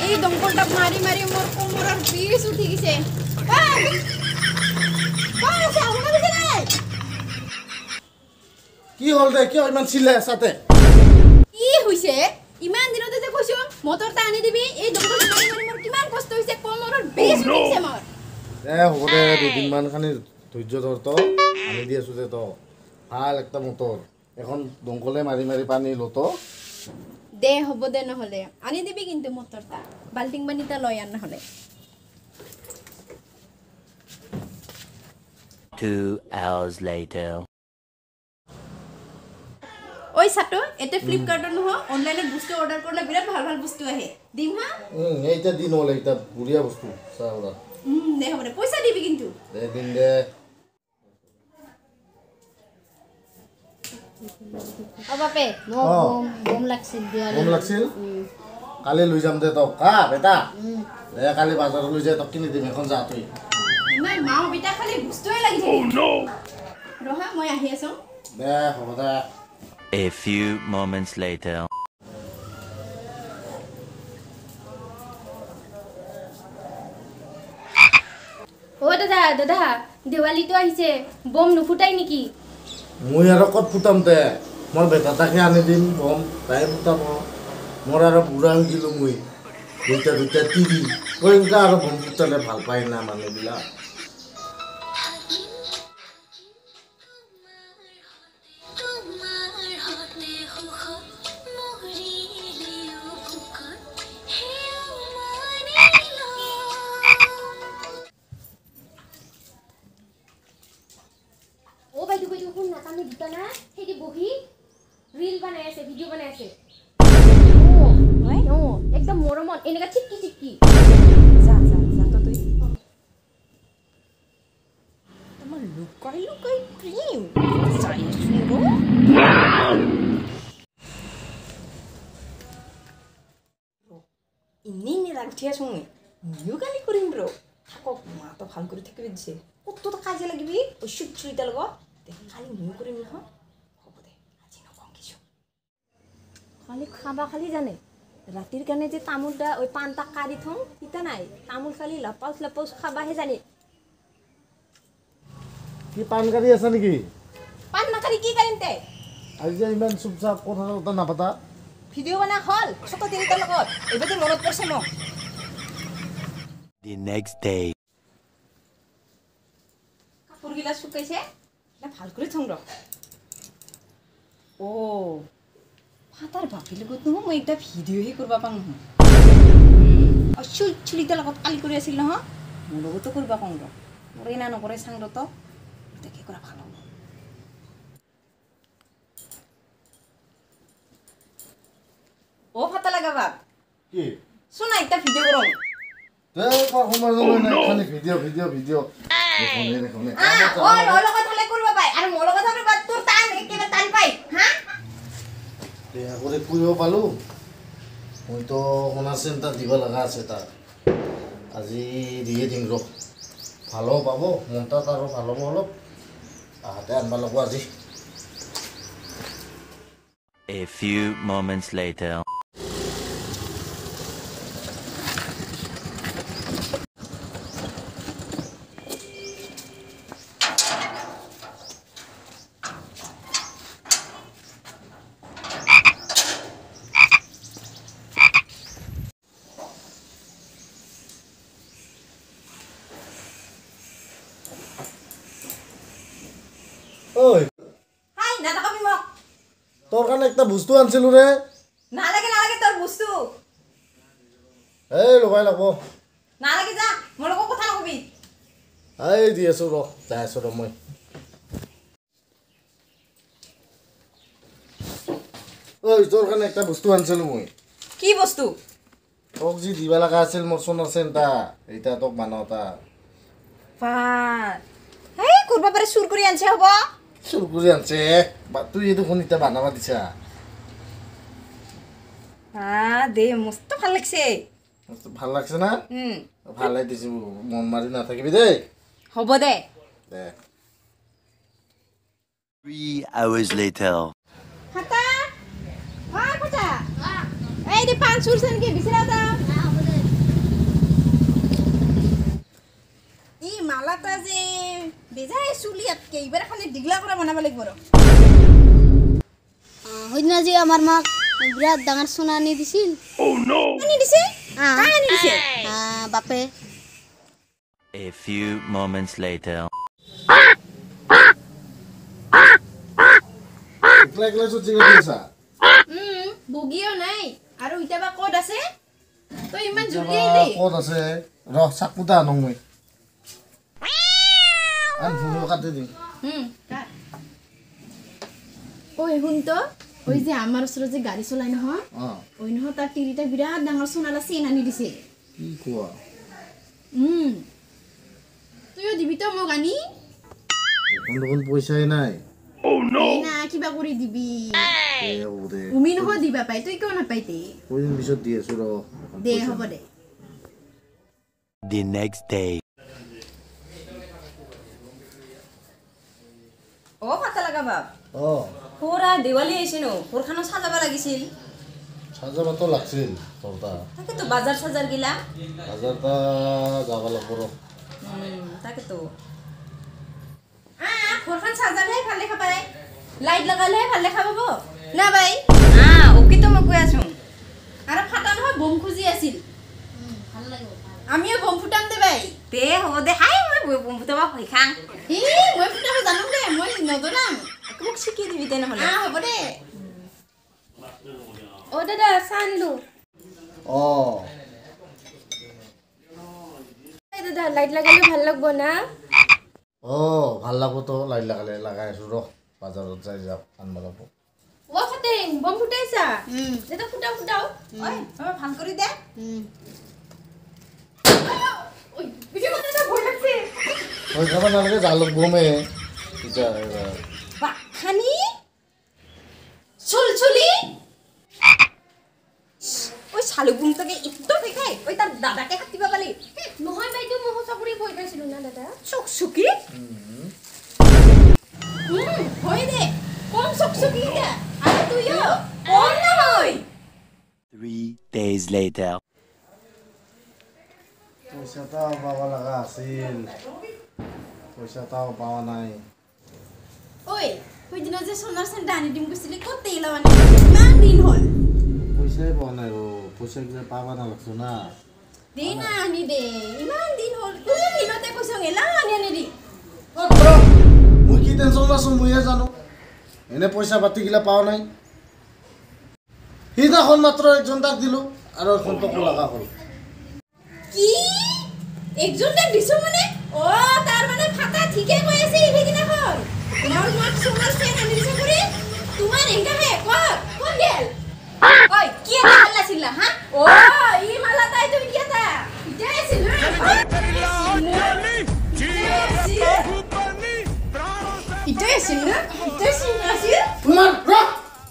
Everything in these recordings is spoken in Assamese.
এই দমকলটা মারি মারি মোর কোমরের বিষ উঠি গেছে কি হল রে কিয় ইমান চিল্লাই আছাতে কি হইছে ইমান দিনতে যে কইছো মোটরটা আনি দিবি এই দমকলটা মারি মারি মোর কিমান কষ্ট হইছে কোমরের বিষ উঠি গেছে মোর হ'ব দে দুদিনমান খানি ধৈৰ্য ধৰ তো আনি দি আছো যে তো ভাল একটা মোটর এখন দমকলে মারি মারি পানী লতো দে হ'ব দে নহলে আনি দিবি কিন্তু মোটরটা বাল্টিং বানিটা লয় আন নহলে 2 hours later ওই সাটো এটা ফ্লিপকার্টৰ নহ অনলাইনত বস্তু অৰ্ডাৰ কৰিলে বিৰাট ভাল ভাল বস্তু আহে দিম হা এইটা দিন হল এইটা বুঢ়িয়া বস্তু চাওৰা দে হ'ব দে পইচা দিবি কিন্তু দে দিন দে বাপে বম লাগছিল বম লাগছিল কালি লৈ যাম দে তক হা বেটা দে কালি বাজাৰত লৈ যাই তক কিনি দিম এখন যা তুই নাই মা বেটা খালি বস্তুৱে লাগি থাকে ৰহা মই আহি আছো দে হ'ব দে A few moments later ও দাদা দাদা দেৱালীটো আহিছে বম নুফুটাই নেকি মই আৰু ক'ত ফুটাম দে মোৰ বেটাটাকে আনি দিম বম তাই ফুটাব মোৰ আৰু বুঢ়া হৈ গ'লো মই দুটা টিভি এনেকুৱা আৰু বম ফুটালে ভাল পায় না মানুহবিলাক আমি দুটা না সেই বহি রিল বানাই আছে ভিডিও বানাই আছে ও একদম মৰমত এনেকা চিটকি চিটকি যা তো তুই তোমার লুকাই প্রেম যাই শুনো ইনি রাগঠিয়া শুনে নিও গালি করিম ব্রো থাকক মা তো ভাল করে থেকে দিছে কত তো কাজে লাগিবি ওই সুচুইটা লগত খালি নিও করিম না হ'ব দে আজি নকং কিছু খালি খাবা খালি জানে রাতির কানে যে তামুলটা ওই পানটা কারি থং ইতা নাই তামুল খালি লাপাউস খাবাহে জানে কি পান কাৰি আছে নেকি পান না কারি কি কারিম তে আজি ইমান চুপচাপ কথা নাপাতা ভিডিও বানা হল ছোট তিনটা লগত এবারে মনত পড়ছে মোক the next day কাপড় গিলা শুকাইছে না ভাল করে থং র ও ফাটার বাপি লগত নহ মই একটা ভিডিও হে করবা পাং নহ আর চুলিটা লগত কালি করে আছিল নহ মোৰ লগতো করবা পাং র মোরে না নকরে সাং র তো এটা কি করা ভালো ও ফাটা লাগা বাপ কি শোনা একটা ভিডিও করম দে সময় নাই খালি ভিডিও দেখোনে ও লগত হলে করবা পাই আর মোর লগত হলে বাদ তোর টান একেবারে টান পাই হ্যাঁ দেয়া করে পুইও পালো মই তো কোনা চেন্টার দিব লাগা আছে তার আজি দিয়ে দিম ৰ ভালো পাব মনটা তাৰো ভালো অলপ আহাতে আনবা লাগব আজি a few moments later ওই হাই না তাকাবি মোক তোর কানে একটা বস্তু আনছিলো রে না লাগে তোর বস্তু এই লবাই লাগব না লাগে যা মোর লগত কথা নকবি এই দি আছো ৰ যাই আছো ৰ মই ওই তোর কানে একটা বস্তু আনছিলো মই কি বস্তু তোক যি দিবা লাগা আছিল মোর সোনার চেনটা এইটা তোক মানতা পা এই করবা পারে সুর করে আনছে হবো সুর করে আনছে তুই এই দেখুন এটা বানাবা দিছা দে মস্ত ভাল লাগছে ভাল লাগছে না ভালে দিছো মন মারি না থাকিবি দেই হব দে দে 3 hours later হাতা হয় ফাটা এই দে পান সুর সেন কি বিছরা দাও বেজাই চুলি আটকে এইবাৰ খালি ডিগলা কৰা বনাব লাগিব ৰ সেইদিনা যে আমাৰ মাক বিৰাট ডাঙৰ সোণা আনি দিছিল আনি দিছে আ, কাই আনি দিছে বাপে A few moments later. একলা একলা চুচি গৈ আছা বগিও নাই আৰু ইটাবা ক'ত আছে তই ইমান জলদি কেতিয়াবা আহিলি ক'ত আছে ৰ চাকুটা আনো মই আন ফুলো কাটি দিম ওই শুন তো ওই যে আমার ওচৰত যে গাড়ী চলাই নহয় অঁ ওই নহয় তাৰ তিৰিটা বিৰাট ডাঙৰ সোণালা চেইন আনি দিছে কি কোৱা তুইও দিবি তো মোক আনি এখন দেখোন পইচাই নাই না কিবা কৰি দিবি এ হ'ব দে উমি নহয় দিবা পাই তই কিয় নাপাই তে কৈদিন পিছত দি আছো ৰ দে হ'ব দে The next day. অ পাতা লাগা বাপ অঁ পুৰা দেৱালী আহিছে নো ঘৰখানো সাজাব লাগিছিল চাজাবাতো লাগছিল তোৰ তাত তাকেতো বাজাৰ চাজাৰ গিলা হাজাৰটা যাব লাগিব ৰ তাকেতো ঘৰখন চাজালেহে ভাল দেখা পায় লাইট লগালেহে ভাল দেখা পাব না বাই অকিতো মই কৈ আছো আৰু ফাটা নহয় বম খুজি আছিল ভাল লাগিব আমিও বম ফুটাম দে বাই তে হ'ব দে হাই মই বম ফুটাব ভয় খাং ই মই ফুটাব জানো দে মই নজনাম মোক শিকি দিবি তেনেহ'লে হ'ব দে অ' দাদা চাহ আনিলোঁ অঁ দাদা লাইট লগালে ভাল লাগব না অঁ ভাল লাগবতো লাইট লাগালে লাগাই আছো ৰ বাজাৰত যাই যাওক আনব লাগিব অ' ফাটেং বম ফুটাইছা দাদা ফুটাও ফুটাও ঐ অলপ ভাল কৰি দে হৈ যাব নালাগে জালুক বমে এতিয়া বাখানি চুলচুলি ওই শালু বুমটাকে একটু দেখাই ওই তার দাদাকে কাটিব পালি নহয় বাইদেউ মই সঁচা কৰি ভয় খাইছিলোঁ না দাদা চকচকি হয় দে কম চকচকি দে আৰু তুইও কোন নহয় 3 days later. পইচা এটাও পাব লগা আছিল পইচা এটাও পোৱা নাই ঐ সেইদিনা যে সোণাৰ চেণ্টা আনি দিম কৈছিলি ক'ত তেইলা আনি ইমান দিন হ'ল পইচাই পোৱা নাই ৰ পইচা কিবা পাব নালাগছো না দে না আনি দে ইমান দিন হ'ল কোনো দিনতে কৈছ এলা আনি আনি দি মই কি টেনশ্যন আছো মইহে জানো এনে পইচা পাতিগিলা পোৱা নাই সিদিনাখন মাত্ৰ একজন তাক দিলোঁ আৰু এখন টকো লগা হ'ল কি একজন তাক দিছো মানে অ তাৰ মানে ফাটা ঠিকে কৈ আছে ইদিনাখন মোৰ মাক সোণাৰ চেন আনি দিছে কৰি তোমাৰ এংগা হে কোন গেল ঐ কি এটা হাল্লা চিল্লা হা ও ই মালা তাই তুমি কি এটা ইটা আছিল ইটা আছিল না ইটা আছিল তোমাৰ ৰ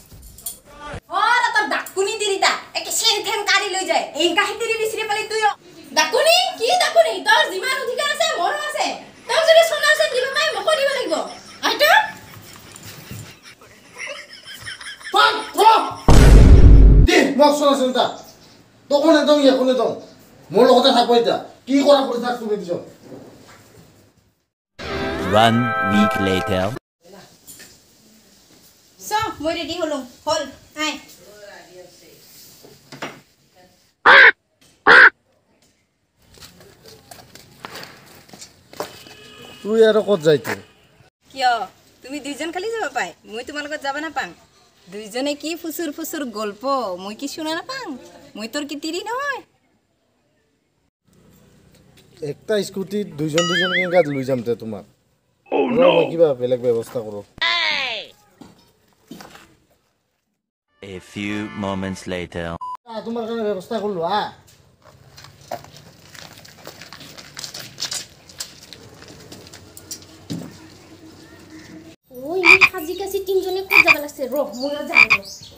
অ তোর ডাকুনি দিরিতা একে সেন ঠেন কারি লৈ যায় এই কাহি দিরি বিসরি পালি তুইও ডাকুনি কি ডাকুনি তোৰ যিমান অধিকাৰ আছে মোৰো আছে তই যদি সোণাৰ চেন দিব পাই মোক দিব লাগিব আইতা দে মোক চোৱাচোন তা তকনে দং ইয়াকনে দং মোৰ লগতে থাকব এতিয়া কি কৰা কৰি থাক তুমি দিছ 1 week later. চ মই রেডি হলুম হল আই তুই আৰু ক'ত যাইতি কিয় তুমি দুইজন খালি যাব পাই মই তোমাৰ লগত যাব নাপাং দুইজনে কি ফুসুর ফুসুর গল্প মই কি শুনা নাপাং মই তোর কি তিরি নহয় একটা স্কুটিত দুইজন দুইজন কেনেকা লৈ যাম তে তোমাক মই কিবা বেলেগ ব্যৱস্থা কৰোঁ A few moments later. তোমাৰ কাৰণে ব্যৱস্থা কৰিলোঁ ও ই সাজি কাচি তিনজনে ক'ত যাব লাগছে ৰ ময়ো যাম